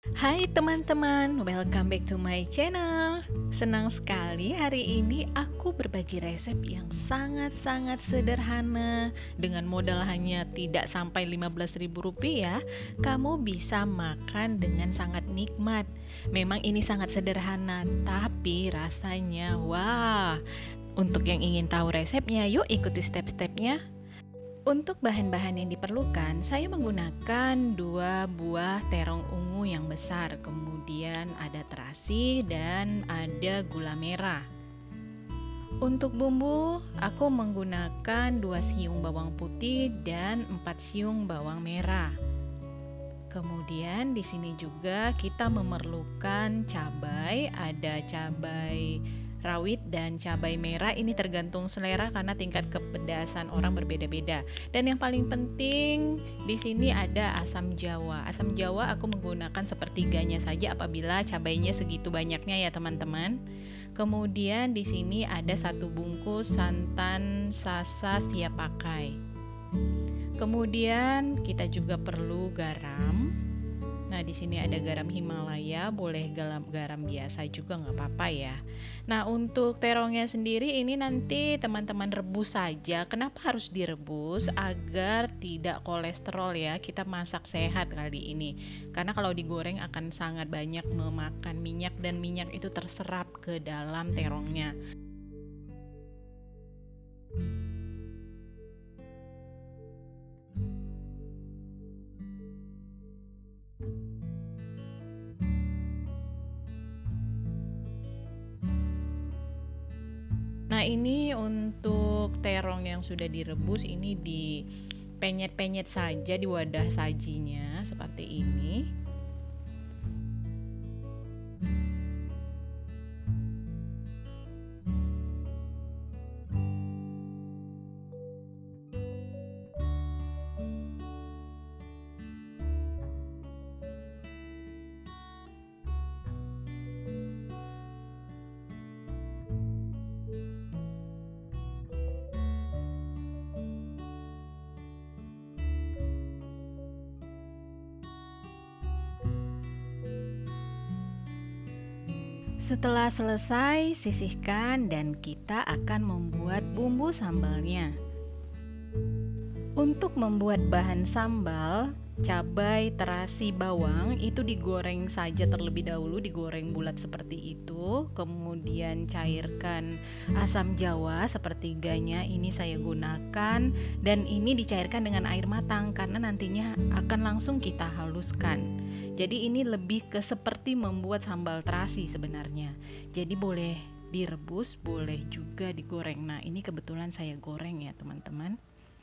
Hai teman-teman, welcome back to my channel. Senang sekali hari ini aku berbagi resep yang sangat-sangat sederhana. Dengan modal hanya tidak sampai Rp15.000, kamu bisa makan dengan sangat nikmat. Memang ini sangat sederhana, tapi rasanya wah. Untuk yang ingin tahu resepnya, yuk ikuti step-stepnya. Untuk bahan-bahan yang diperlukan, saya menggunakan 2 buah terong ungu yang besar, kemudian ada terasi dan ada gula merah. Untuk bumbu, aku menggunakan 2 siung bawang putih dan 4 siung bawang merah. Kemudian di sini juga kita memerlukan cabai, ada cabai rawit dan cabai merah. Ini tergantung selera karena tingkat kepedasan orang berbeda-beda. Dan yang paling penting di sini ada asam jawa. Asam jawa aku menggunakan sepertiganya saja apabila cabainya segitu banyaknya ya teman-teman. Kemudian di sini ada 1 bungkus santan sasa siap pakai. Kemudian kita juga perlu garam. Nah, di sini ada garam Himalaya, boleh garam biasa juga nggak apa-apa ya. Nah, untuk terongnya sendiri ini nanti teman-teman rebus saja. Kenapa harus direbus? Agar tidak kolesterol ya. Kita masak sehat kali ini. Karena kalau digoreng akan sangat banyak memakan minyak dan minyak itu terserap ke dalam terongnya. Nah, ini untuk terong yang sudah direbus ini dipenyet-penyet saja di wadah sajinya seperti ini. Setelah selesai, sisihkan dan kita akan membuat bumbu sambalnya. Untuk membuat bahan sambal, cabai, terasi, bawang itu digoreng saja terlebih dahulu, digoreng bulat seperti itu. Kemudian cairkan asam jawa sepertiganya, ini saya gunakan, dan ini dicairkan dengan air matang karena nantinya akan langsung kita haluskan. Jadi ini lebih ke seperti membuat sambal terasi sebenarnya. Jadi boleh direbus, boleh juga digoreng. Nah, ini kebetulan saya goreng ya, teman-teman.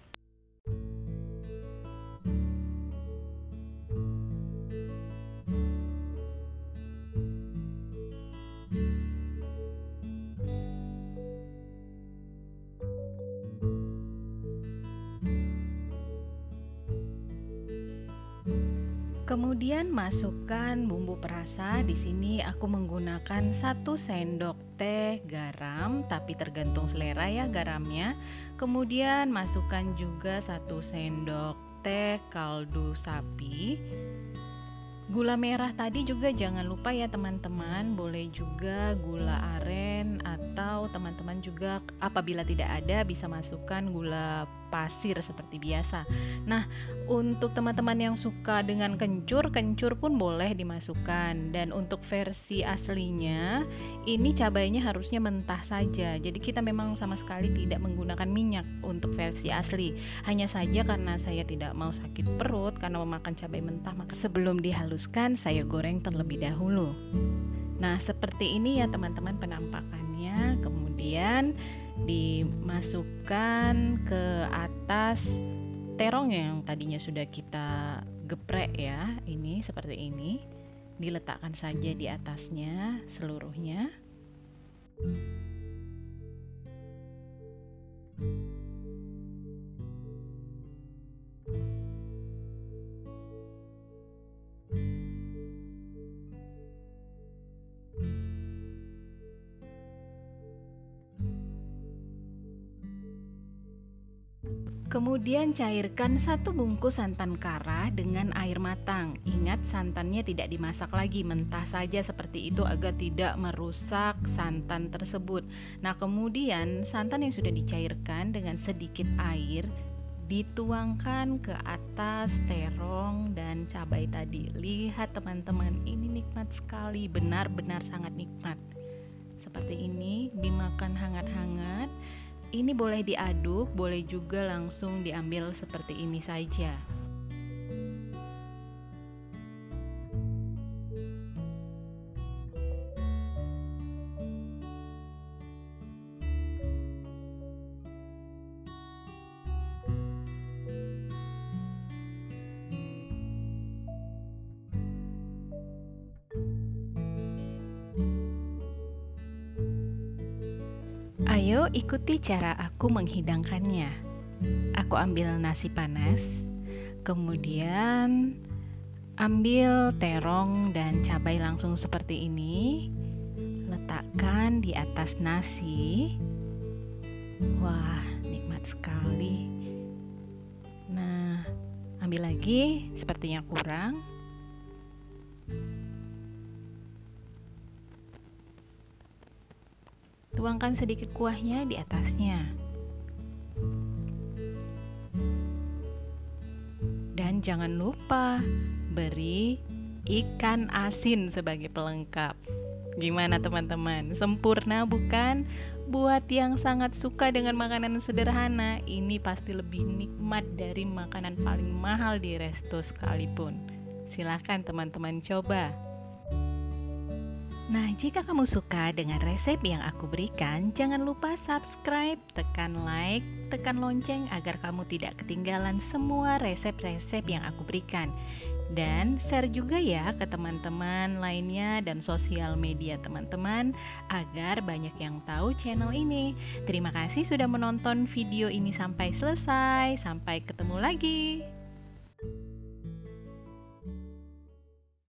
Kemudian masukkan bumbu perasa. Di sini aku menggunakan 1 sendok teh garam, tapi tergantung selera ya garamnya. Kemudian masukkan juga 1 sendok teh kaldu sapi. Gula merah tadi juga jangan lupa ya teman-teman, boleh juga gula aren atau teman-teman juga apabila tidak ada bisa masukkan gula pasir seperti biasa. Nah, untuk teman-teman yang suka dengan kencur, kencur pun boleh dimasukkan. Dan untuk versi aslinya, ini cabainya harusnya mentah saja. Jadi kita memang sama sekali tidak menggunakan minyak untuk versi asli. Hanya saja karena saya tidak mau sakit perut karena memakan cabai mentah, maka sebelum dihaluskan saya goreng terlebih dahulu. Nah, seperti ini ya teman-teman penampakannya. Kemudian dimasukkan ke atas terong yang tadinya sudah kita geprek ya. Ini seperti ini. Diletakkan saja di atasnya seluruhnya. Kemudian cairkan 1 bungkus santan kara dengan air matang. Ingat, santannya tidak dimasak lagi, mentah saja seperti itu agar tidak merusak santan tersebut. Nah, kemudian santan yang sudah dicairkan dengan sedikit air dituangkan ke atas terong dan cabai tadi. Lihat teman-teman, ini nikmat sekali, benar-benar sangat nikmat. Seperti ini, dimakan hangat-hangat. Ini boleh diaduk, boleh juga langsung diambil seperti ini saja. Ayo ikuti cara aku menghidangkannya. Aku ambil nasi panas, kemudian ambil terong dan cabai langsung seperti ini, letakkan di atas nasi. Wah, nikmat sekali. Nah, ambil lagi, sepertinya kurang. Tuangkan sedikit kuahnya di atasnya. Dan jangan lupa beri ikan asin sebagai pelengkap. Gimana teman-teman? Sempurna bukan? Buat yang sangat suka dengan makanan sederhana, ini pasti lebih nikmat dari makanan paling mahal di resto sekalipun. Silahkan teman-teman coba. Nah, jika kamu suka dengan resep yang aku berikan, jangan lupa subscribe, tekan like, tekan lonceng agar kamu tidak ketinggalan semua resep-resep yang aku berikan. Dan share juga ya ke teman-teman lainnya dan sosial media teman-teman agar banyak yang tahu channel ini. Terima kasih sudah menonton video ini sampai selesai. Sampai ketemu lagi.